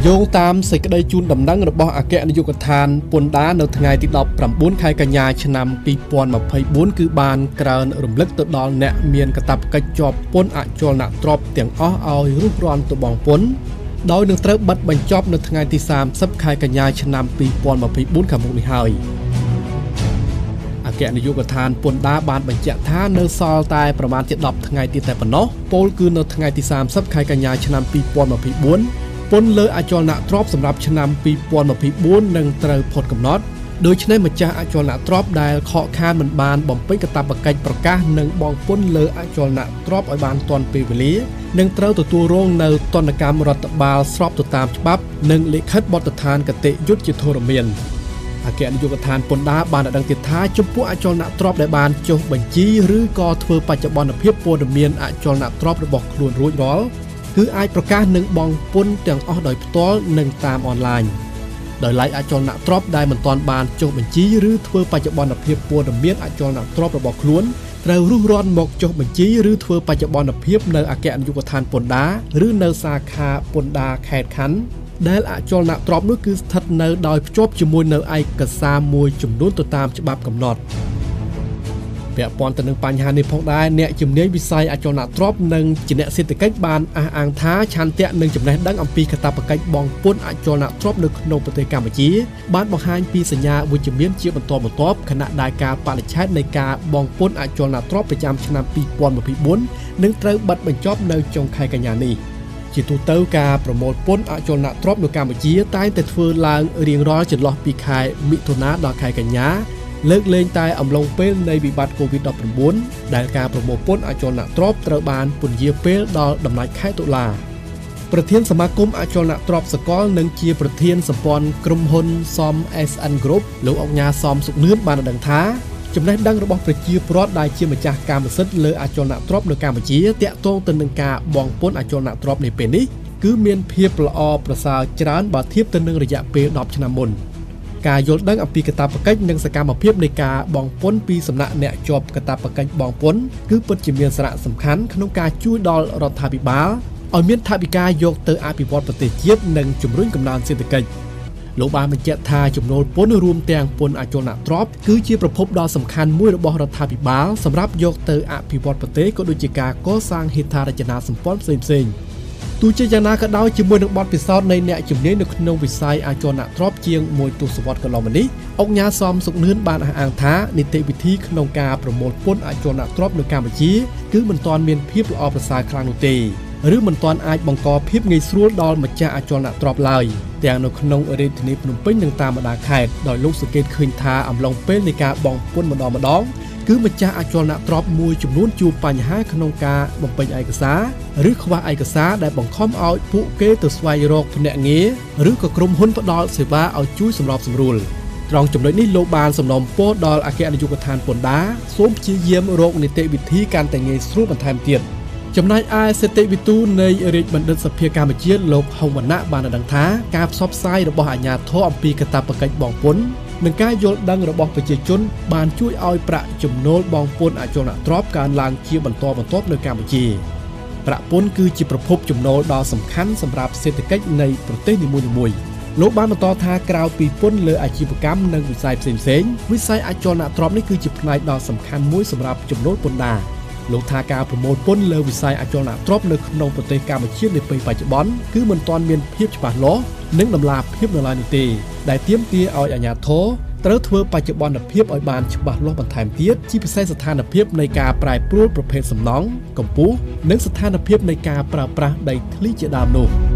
យោងតាមសេចក្តីជូនដំណឹងរបស់អគ្គនាយកដ្ឋានពន្ធដារនៅថ្ងៃទី19ខែកញ្ញាឆ្នាំ2024គឺបានក្រើនរំលឹកទៅដល់អ្នកមានកាតព្វកិច្ចជាប់ពន្ធអចលនទ្រព្យទាំងអស់ឲ្យរុះរាន់ទៅបង់ពន្ធដោយនឹងត្រូវបិទបញ្ចប់នៅថ្ងៃទី30ខែកញ្ញាឆ្នាំ2024ខាងមុខនេះហើយអគ្គនាយកដ្ឋានពន្ធដារបានបញ្ជាក់ថានៅសល់តែប្រមាណជា10ថ្ងៃទៀតតែប៉ុណ្ណោះពលគឺនៅថ្ងៃទី30ខែកញ្ញាឆ្នាំ2024ពន្ធលើអចលនទ្រព្យសម្រាប់ឆ្នាំ2024នឹងត្រូវផុតកំណត់ដូច្នេះម្ចាស់អចលនទ្រព្យដែលខកខានមិនបានបំពេញកាតព្វកិច្ចប្រកាសនិងបង់ពន្ធលើអចលនទ្រព្យឲ្យបានទាន់ពេលវេលានឹងត្រូវទទួលរងនៅទណ្ឌកម្មរដ្ឋបាលស្របទៅតាមច្បាប់និងលិខិតបទដ្ឋានគតិយុត្តិធម៌មានអគ្គនាយកដ្ឋានពន្ធដារបានដឹងទៀតថាចំពោះអចលនទ្រព្យដែលបានចុះបញ្ជីឬក៏ធ្វើបច្ចុប្បន្នភាពព័ត៌មានអចលនទ្រព្យរបស់ខ្លួនរួចរាល់គឺអាចប្រកាសនឹងបង់ពន្ធទាំងអស់ដោយផ្ទាល់និងតាមអនឡាញដោយឡែកអចលនទ្រព្យដែលមិនទាន់បានចុះបញ្ជីឬធ្វើបច្ចុប្បន្នភាពព័ត៌មានអចលនទ្រព្យរបស់ខ្លួនត្រូវរុះរាន់មកចុះបញ្ជីឬធ្វើបច្ចុប្បន្នភាពនៅអគ្គនាយកដ្ឋានពន្ធដារឬនៅសាខាពន្ធដារខេត្តខណ្ឌដែលអចលនទ្រព្យនោះគឺស្ថិតនៅដោយភ្ជាប់ជាមួយនៅឯកសារមួយចំនួនទៅតាមច្បាប់កំណត់ពាក់ព័ន្ធទៅនឹងបញ្ហានេះផងដែរអ្នកជំនាញវិស័យអចលនទ្រព្យនិងជាអ្នកសេដ្ឋកិច្ចបានអះអាងថាឆន្ទៈនិងចំណេះដឹងអំពីកាតព្វកិច្ចបង់ពន្ធអចលនទ្រព្យនៅក្នុងប្រទេសកម្ពុជាបានបង្ហាញពីសញ្ញាវិជ្ជមានជាបន្តបន្ទាប់ខណៈដែលការបដិឆេទនៃការបង់ពន្ធអចលនទ្រព្យប្រចាំឆ្នាំ2024នឹងត្រូវបិទបញ្ចប់នៅចុងខែកញ្ញានេះជាទូទៅការប្រមូលពន្ធអចលនទ្រព្យនៅកម្ពុជាតែងតែធ្វើឡើងរៀងរាល់ចន្លោះពីខែមិថុនាដល់ខែកញ្ញាលើកលែងតែអំឡុងពេលនៃវិបត្តិ COVID-19 ដែលការប្រមូលពន្ធអចលនទ្រព្យត្រូវបានពន្យាពេលដល់ដំណាច់ខែតុលាប្រធានសមាគមអចលនទ្រព្យសកលនិងជាប្រធានសម្ព័ន្ធក្រុមហ៊ុនសំ SN Group លោកអង្គញាសំសុខនឿនបានដឹងថាចំណេះដឹងរបស់ប្រជាពលរដ្ឋដែលជាម្ចាស់កម្មសិទ្ធិលើអចលនទ្រព្យនៅកម្ពុជាតាក់ទងទៅនឹងការបង់ពន្ធអចលនទ្រព្យនាពេលនេះគឺមានភាពល្អប្រសើរច្រើនបើធៀបទៅនឹងរយៈពេល10ឆ្នាំមុនការយល់ដឹងអំពីកាតព្វកិច្ចនិងសកម្មភាពនៃការបង់ពន្ធពីសំណាក់អ្នកជាប់កាតព្វកិច្ចបង់ពន្ធគឺពិតជាមានសារៈសំខាន់ក្នុងការជួយដល់រដ្ឋាភិបាលឲ្យមានថវិកាយកទៅអភិវឌ្ឍប្រទេសជាតិនិងជំរុញកំណើនសេដ្ឋកិច្ចលោកបានបញ្ជាក់ថាចំណូលពន្ធរួមទាំងពន្ធអចលនទ្រព្យគឺជាប្រភពដ៏សំខាន់មួយរបស់រដ្ឋាភិបាលសម្រាប់យកទៅអភិវឌ្ឍប្រទេសក៏ដូចជាការកសាងហេដ្ឋារចនាសម្ព័ន្ធផ្សេងៗទោះជាយ៉ាងណាក៏ដោយជាមួយនឹងបទពិសោធន៍នៃអ្នកជំនាញនៅក្នុងវិស័យអចលនទ្រព្យជាង1ទសវត្សរ៍កន្លងមកនេះអង្គញាសំសុខនឿនបានអះអាងថានីតិវិធីក្នុងការប្រមូលពន្ធអចលនទ្រព្យនៅកម្ពុជាគឺមិនទាន់មានភាពល្អប្រសើរខ្លាំងនោះទេឬមិនទាន់អាចបង្កភាពងាយស្រួលដល់ម្ចាស់អចលនទ្រព្យឡើយទាំងនៅក្នុងរាជធានីភ្នំពេញនិងតាមបណ្ដាខេត្តដោយលោកសង្កេតឃើញថាអំឡុងពេលនៃការបង់ពន្ធម្ដងគឺម្ចាស់អចលនទ្រព្យមួយចំនួនជួបបញ្ហាក្នុងការបំពេញឯកសារឬខ្វះឯកសារដែលបង្ខំឲ្យពួកគេទៅស្វែងរកភ្នាក់ងារឬក៏ក្រុមហ៊ុនផ្ដល់សេវាឲ្យជួយសម្របសម្រួលត្រង់ចំណុចនេះលោកបានសំណូមពរដល់អគ្គនាយកដ្ឋានពន្ធដារសូមព្យាយាមរកនីតិវិធីកាន់តែងាយស្រួលបន្ថែមទៀតចំណែកឯសេដ្ឋវិទូនៃរាជបណ្ឌិតសភាកម្ពុជាលោកហុងវណ្ណៈបានដឹងថាការផ្សព្វផ្សាយរបស់អាជ្ញាធរអំពីកាតព្វកិច្ចបង់ពន្ធនិងការយល់ដឹងរបស់ប្រជាជនបានជួយឲ្យប្រាក់ចំណូលបង់ពន្ធអចលនទ្រព្យកើនឡើងជាបន្តបន្ទាប់នៅកម្ពុជាប្រាក់ពន្ធគឺជាប្រភពចំណូលដ៏សំខាន់សម្រាប់សេដ្ឋកិច្ចនៃប្រទេសនីមួយៗលោកបានបន្តថាក្រៅពីពន្ធលើអាជីវកម្មនិងវិស័យផ្សេងៗវិស័យអចលនទ្រព្យនេះគឺជាផ្នែកដ៏សំខាន់មួយសម្រាប់ចំណូលពន្ធដារលោកថាការប្រមូលពន្ធលើវិស័យអចលនទ្រព្យនៅក្នុងប្រទេសកម្ពុជានាពេលបច្ចុប្បន្នគឺមិនទាន់មានភាពច្បាស់លាស់និងដំណាភាពនៅឡើយនោះទេដែលទាមទារឲ្យអាជ្ញាធរត្រូវធ្វើបច្ចុប្បន្នភាពឲ្យបានច្បាស់លាស់បន្ថែមទៀតជាពិសេសស្ថានភាពនៃការប្រែប្រួលប្រភេទសំណង់កម្ពស់និងស្ថានភាពនៃការប្រើប្រាស់ដីធ្លីជាដើមនោះ